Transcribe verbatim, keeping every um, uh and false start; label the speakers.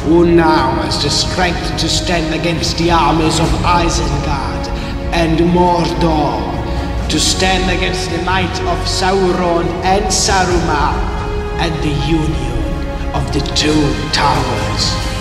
Speaker 1: Who now has the strength to stand against the armies of Isengard and Mordor, to stand against the might of Sauron and Saruman, and the union of the two towers.